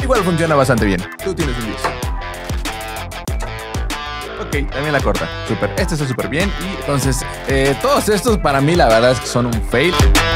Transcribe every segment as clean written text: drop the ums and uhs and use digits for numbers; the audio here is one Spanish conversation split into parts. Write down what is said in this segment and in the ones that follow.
igual funciona bastante bien. Tú tienes un 10. Ok, también la corta. Súper. Este está súper bien. Y entonces, todos estos para mí la verdad es que son un fail.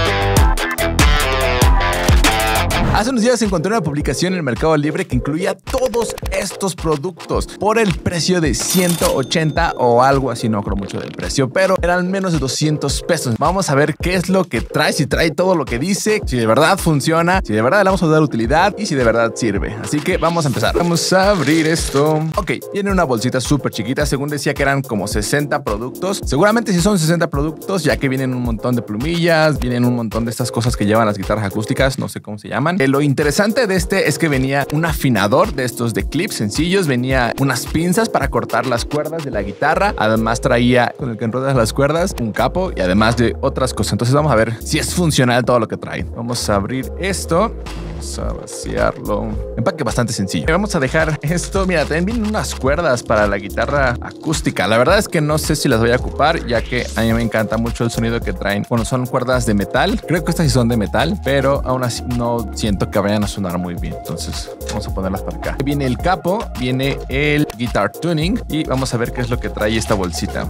Hace unos días encontré una publicación en el Mercado Libre que incluía todos estos productos por el precio de 180 o algo así, no creo mucho del precio, pero eran menos de 200 pesos. Vamos a ver qué es lo que trae, si trae todo lo que dice, si de verdad funciona, si de verdad le vamos a dar utilidad y si de verdad sirve. Así que vamos a empezar. Vamos a abrir esto. Ok, viene una bolsita súper chiquita, según decía que eran como 60 productos. Seguramente sí son 60 productos, ya que vienen un montón de plumillas, vienen un montón de estas cosas que llevan las guitarras acústicas, no sé cómo se llaman. Lo interesante de este es que venía un afinador de estos de clips sencillos, venía unas pinzas para cortar las cuerdas de la guitarra, además traía con el que enrollas las cuerdas un capo y además de otras cosas. Entonces vamos a ver si es funcional todo lo que trae. Vamos a abrir esto. Vamos a vaciarlo. Empaque bastante sencillo. Vamos a dejar esto. Mira, también vienen unas cuerdas para la guitarra acústica. La verdad es que no sé si las voy a ocupar, ya que a mí me encanta mucho el sonido que traen. Bueno, son cuerdas de metal. Creo que estas sí son de metal, pero aún así no siento que vayan a sonar muy bien. Entonces vamos a ponerlas para acá. Viene el capo, viene el guitar tuning y vamos a ver qué es lo que trae esta bolsita.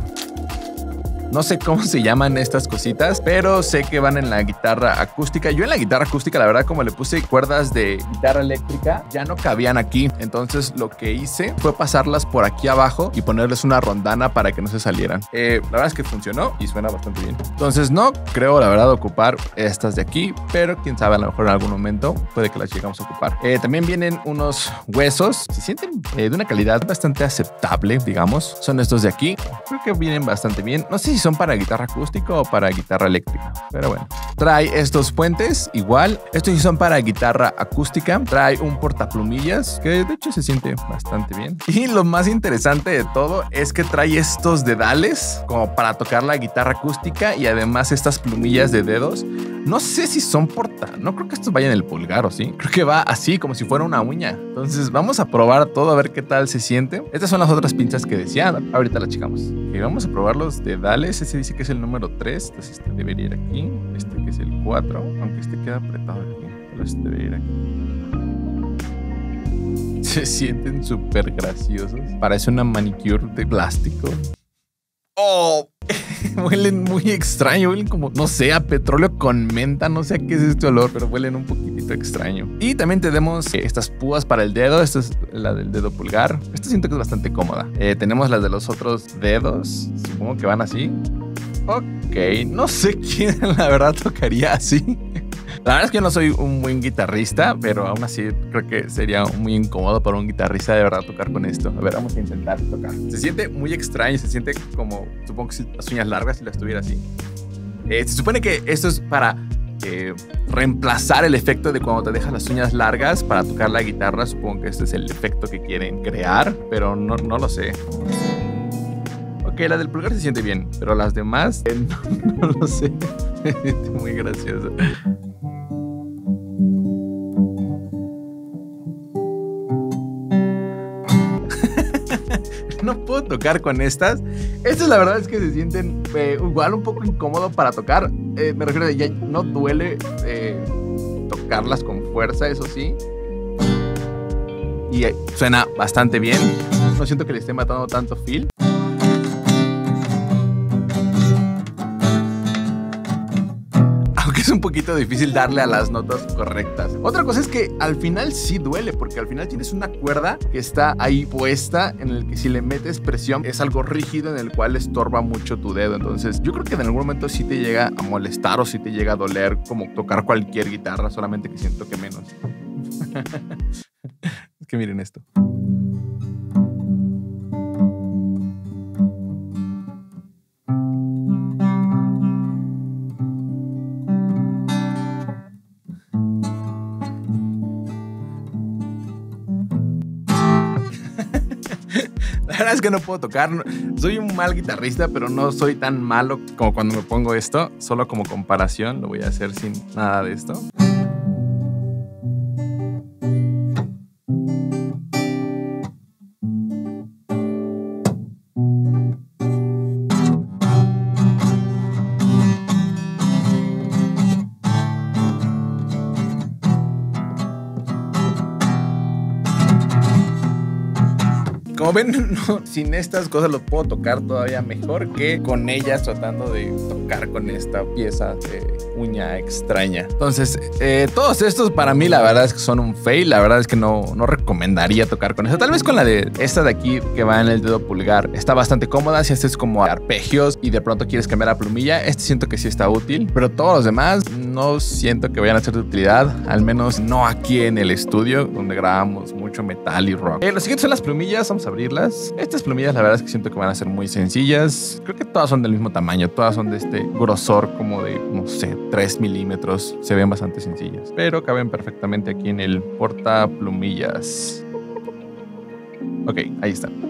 No sé cómo se llaman estas cositas, pero sé que van en la guitarra acústica. Yo en la guitarra acústica, la verdad, como le puse cuerdas de guitarra eléctrica, ya no cabían aquí. Entonces lo que hice fue pasarlas por aquí abajo y ponerles una rondana para que no se salieran. La verdad es que funcionó y suena bastante bien. Entonces no creo, la verdad, ocupar estas de aquí, pero quién sabe, a lo mejor en algún momento puede que las llegamos a ocupar. También vienen unos huesos. Se sienten de una calidad bastante aceptable, digamos. Son estos de aquí. Creo que vienen bastante bien. No sé si son para guitarra acústica o para guitarra eléctrica, pero bueno. Trae estos puentes, igual. Estos sí son para guitarra acústica. Trae un portaplumillas, que de hecho se siente bastante bien. Y lo más interesante de todo es que trae estos dedales como para tocar la guitarra acústica y además estas plumillas de dedos. No sé si son no creo que estos vayan en el pulgar o sí. Creo que va así, como si fuera una uña. Entonces vamos a probar todo a ver qué tal se siente. Estas son las otras pinzas que decía. Ahorita las checamos. Y vamos a probar los dedales. Ese dice que es el número 3. Entonces este debería ir aquí. Este que es el 4. Aunque este queda apretado aquí. Pero este debería ir aquí. Se sienten súper graciosos. Parece una manicure de plástico. ¡Oh! Huelen muy extraño, huelen como, no sé, a petróleo con menta, no sé a qué es este olor, pero huelen un poquitito extraño. Y también tenemos estas púas para el dedo, esta es la del dedo pulgar. Esta siento que es bastante cómoda. Tenemos las de los otros dedos, supongo que van así. Ok, no sé quién la verdad tocaría así. La verdad es que yo no soy un buen guitarrista, pero aún así creo que sería muy incómodo para un guitarrista de verdad tocar con esto. A ver, vamos a intentar tocar. Se siente muy extraño, se siente como, supongo que si las uñas largas si las tuviera así. Se supone que esto es para reemplazar el efecto de cuando te dejas las uñas largas para tocar la guitarra. Supongo que este es el efecto que quieren crear, pero no lo sé. Ok, la del pulgar se siente bien, pero las demás no lo sé. Se siente muy gracioso. No puedo tocar con estas. Estas la verdad es que se sienten igual un poco incómodo para tocar. Me refiero a ya no duele tocarlas con fuerza, eso sí. Y suena bastante bien. No siento que le esté matando tanto feel. Es un poquito difícil darle a las notas correctas. Otra cosa es que al final sí duele, porque al final tienes una cuerda que está ahí puesta, en el que si le metes presión es algo rígido en el cual estorba mucho tu dedo. Entonces yo creo que en algún momento sí te llega a molestar o sí te llega a doler como tocar cualquier guitarra, solamente que siento que menos. Es que miren esto. La verdad es que no puedo tocar. Soy un mal guitarrista, pero no soy tan malo como cuando me pongo esto. Solo como comparación, lo voy a hacer sin nada de esto. Como ven, no, sin estas cosas lo puedo tocar todavía mejor que con ellas tratando de tocar con esta pieza de uña extraña. Entonces, todos estos para mí la verdad es que son un fail. La verdad es que no recomendaría tocar con eso. Tal vez con la de esta de aquí que va en el dedo pulgar está bastante cómoda. Si este es como arpegios y de pronto quieres cambiar la plumilla, este siento que sí está útil, pero todos los demás no siento que vayan a ser de utilidad, al menos no aquí en el estudio donde grabamos mucho metal y rock. Lo siguiente son las plumillas. Vamos a abrirlas. Estas plumillas la verdad es que siento que van a ser muy sencillas. Creo que todas son del mismo tamaño, todas son de este grosor como de, no sé, 3 milímetros. Se ven bastante sencillas, pero caben perfectamente aquí en el porta plumillas. Ok, ahí están.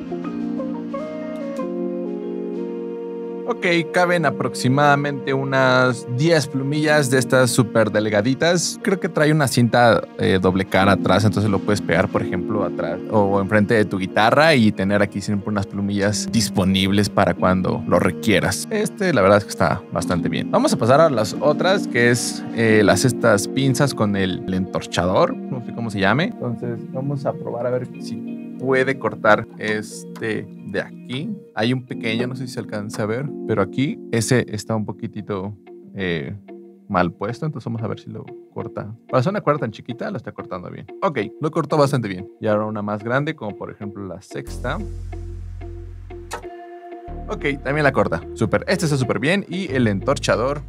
Ok, caben aproximadamente unas 10 plumillas de estas súper delgaditas. Creo que trae una cinta doble cara atrás, entonces lo puedes pegar, por ejemplo, atrás o enfrente de tu guitarra y tener aquí siempre unas plumillas disponibles para cuando lo requieras. La verdad es que está bastante bien. Vamos a pasar a las otras, que es estas pinzas con el entorchador, no sé cómo se llame. Entonces vamos a probar a ver si puede cortar de aquí. Hay un pequeño, no sé si se alcanza a ver, pero aquí ese está un poquitito mal puesto, entonces vamos a ver si lo corta. Para hacer una cuerda tan chiquita, lo está cortando bien. Ok, lo cortó bastante bien. Y ahora una más grande, como por ejemplo la sexta. Ok, también la corta. Súper, este está súper bien. Y el entorchador.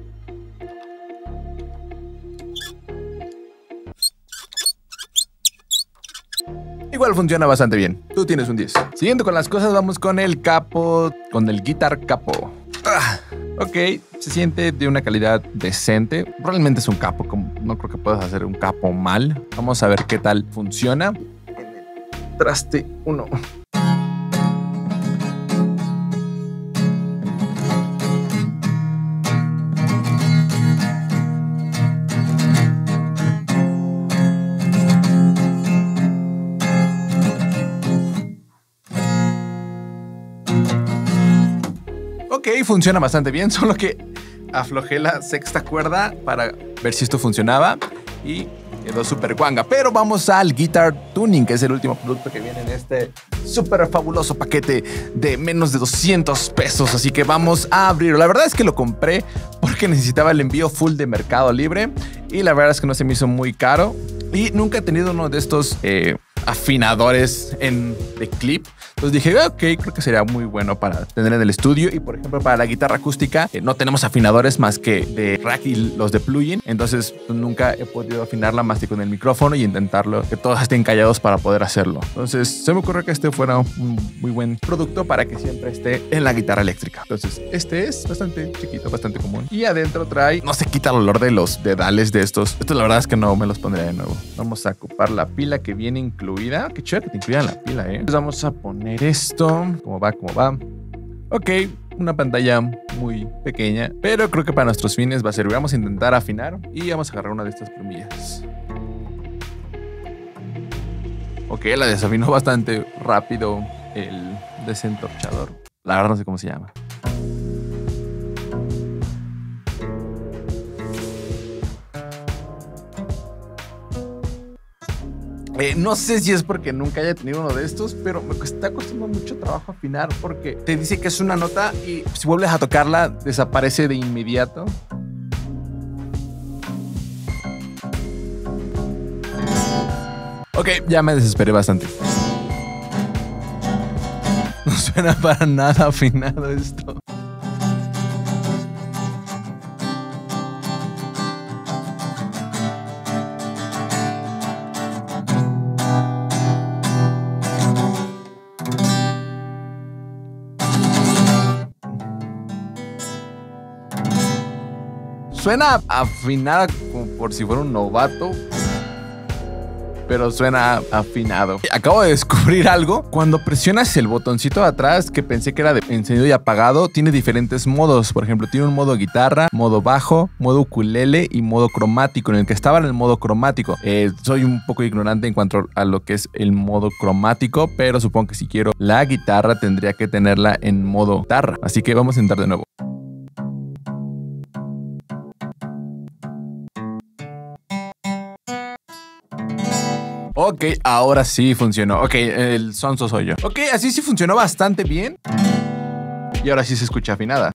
Igual funciona bastante bien. Tú tienes un 10. Siguiendo con las cosas, vamos con el capo, con el Guitar Capo. Ok, se siente de una calidad decente. Realmente es un capo, no creo que puedas hacer un capo mal. Vamos a ver qué tal funciona. En el traste 1. Ok, funciona bastante bien, solo que aflojé la sexta cuerda para ver si esto funcionaba y quedó súper guanga. Pero vamos al Guitar Tuning, que es el último producto que viene en este súper fabuloso paquete de menos de 200 pesos. Así que vamos a abrirlo. La verdad es que lo compré porque necesitaba el envío full de Mercado Libre y la verdad es que no se me hizo muy caro. Y nunca he tenido uno de estos afinadores de clip. Entonces dije, ok, creo que sería muy bueno para tener en el estudio. Y por ejemplo, para la guitarra acústica, no tenemos afinadores más que de rack y los de plugin. Entonces pues, nunca he podido afinarla más que con el micrófono y intentarlo que todos estén callados para poder hacerlo. Entonces se me ocurrió que este fuera un muy buen producto para que siempre esté en la guitarra eléctrica. Entonces este es bastante chiquito, bastante común. Y adentro trae, no se quita el olor de los dedales de estos. Esto la verdad es que no me los pondría de nuevo. Vamos a ocupar la pila que viene incluida. Qué chévere que te incluyan la pila, Entonces vamos a poner esto. ¿Cómo va? Ok, una pantalla muy pequeña, pero creo que para nuestros fines va a servir. Vamos a intentar afinar y vamos a agarrar una de estas plumillas. Ok, la desafinó bastante rápido el desentorchador. La verdad no sé cómo se llama. No sé si es porque nunca haya tenido uno de estos, pero me está costando mucho trabajo afinar porque te dice que es una nota y si vuelves a tocarla desaparece de inmediato. Ok, ya me desesperé bastante. No suena para nada afinado esto. Suena afinada como por si fuera un novato, pero suena afinado. Acabo de descubrir algo. Cuando presionas el botoncito de atrás, que pensé que era de encendido y apagado, tiene diferentes modos. Por ejemplo, tiene un modo guitarra, modo bajo, modo ukulele y modo cromático. En el que estaba en el modo cromático. Soy un poco ignorante en cuanto a lo que es el modo cromático, pero supongo que si quiero la guitarra tendría que tenerla en modo guitarra. Así que vamos a intentar de nuevo. Ok, ahora sí funcionó. Ok, el sonso soy yo. Ok, así sí funcionó bastante bien. Y ahora sí se escucha afinada.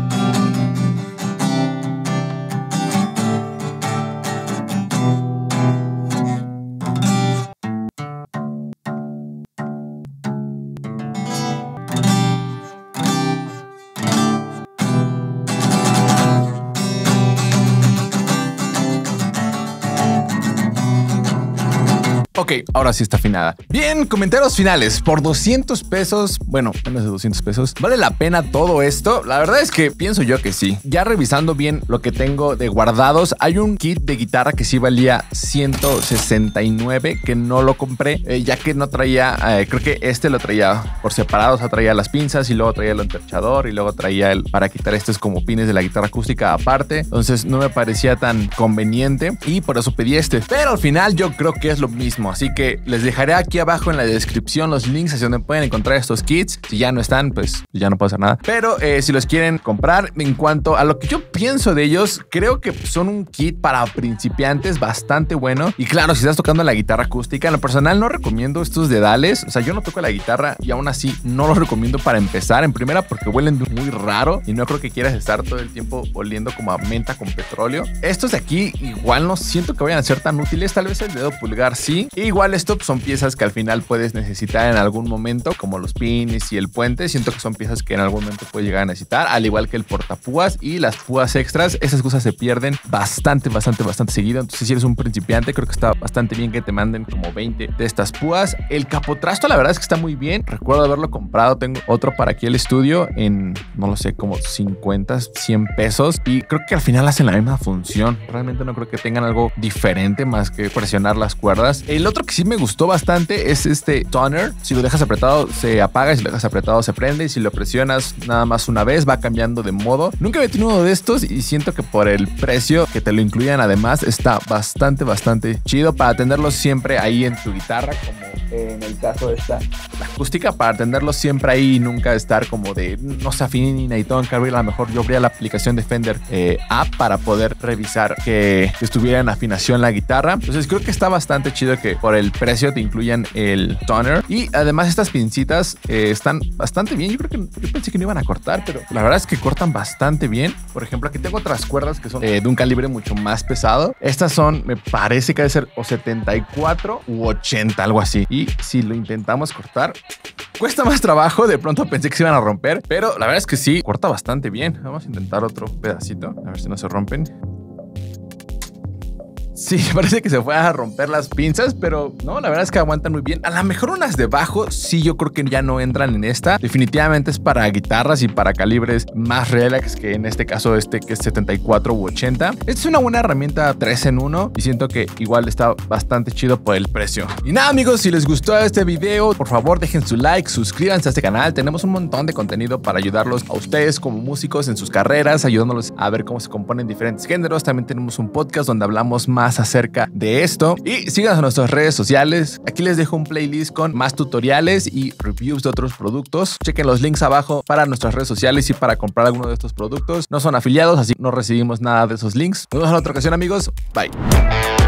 Ok, ahora sí está afinada. Bien, comentarios finales. Por 200 pesos, bueno, menos de 200 pesos, ¿vale la pena todo esto? La verdad es que pienso yo que sí. Ya revisando bien lo que tengo de guardados, hay un kit de guitarra que sí valía 169, que no lo compré, ya que no traía, creo que este lo traía por separado, o sea, traía las pinzas y luego traía el entorchador y luego traía el para quitar estos como pines de la guitarra acústica aparte. Entonces no me parecía tan conveniente y por eso pedí este. Pero al final yo creo que es lo mismo. Así que les dejaré aquí abajo en la descripción los links hacia donde pueden encontrar estos kits. Si ya no están, pues ya no puedo hacer nada. Pero si los quieren comprar, en cuanto a lo que yo pienso de ellos, creo que son un kit para principiantes bastante bueno. Y claro, si estás tocando la guitarra acústica, en lo personal no recomiendo estos dedales. O sea, yo no toco la guitarra y aún así no los recomiendo para empezar. En primera, porque huelen muy raro y no creo que quieras estar todo el tiempo oliendo como a menta con petróleo. Estos de aquí igual no siento que vayan a ser tan útiles. Tal vez el dedo pulgar sí. Igual esto son piezas que al final puedes necesitar en algún momento, como los pines y el puente. Siento que son piezas que en algún momento puedes llegar a necesitar, al igual que el portapúas y las púas extras. Esas cosas se pierden bastante seguido. Entonces, si eres un principiante, creo que está bastante bien que te manden como 20 de estas púas. El capotrasto, la verdad es que está muy bien. Recuerdo haberlo comprado. Tengo otro para aquí el estudio en, no lo sé, como 50, 100 pesos. Y creo que al final hacen la misma función. Realmente no creo que tengan algo diferente más que presionar las cuerdas. El otro que sí me gustó bastante es este toner. Si lo dejas apretado se apaga, y si lo dejas apretado se prende, y si lo presionas nada más una vez va cambiando de modo. Nunca había tenido uno de estos y siento que por el precio que te lo incluyan además está bastante chido para tenerlo siempre ahí en tu guitarra, como en el caso de esta la acústica, para tenerlo siempre ahí y nunca estar como de no se afinen ni necesito que abrir. A lo mejor yo abría la aplicación de Fender app para poder revisar que estuviera en afinación la guitarra. Entonces creo que está bastante chido que por el precio te incluyan el toner. Y además estas pincitas están bastante bien. Yo pensé que no iban a cortar, pero la verdad es que cortan bastante bien. Por ejemplo, aquí tengo otras cuerdas que son de un calibre mucho más pesado. Estas son, me parece que debe ser o 74 u 80, algo así. Y si lo intentamos cortar, cuesta más trabajo. De pronto pensé que se iban a romper, pero la verdad es que sí, corta bastante bien. Vamos a intentar otro pedacito, a ver si no se rompen. Sí, parece que se fue a romper las pinzas, pero no, la verdad es que aguantan muy bien. A lo mejor unas de bajo, sí, yo creo que ya no entran en esta. Definitivamente es para guitarras y para calibres más relax, que en este caso que es 74 u 80. Esta es una buena herramienta 3 en 1 y siento que igual está bastante chido por el precio. Y nada, amigos, si les gustó este video, por favor dejen su like, suscríbanse a este canal. Tenemos un montón de contenido para ayudarlos a ustedes como músicos en sus carreras, ayudándolos a ver cómo se componen diferentes géneros. También tenemos un podcast donde hablamos más acerca de esto y síganos en nuestras redes sociales. Aquí les dejo un playlist con más tutoriales y reviews de otros productos. Chequen los links abajo para nuestras redes sociales y para comprar alguno de estos productos. No son afiliados, así no recibimos nada de esos links. Nos vemos en otra ocasión, amigos. Bye.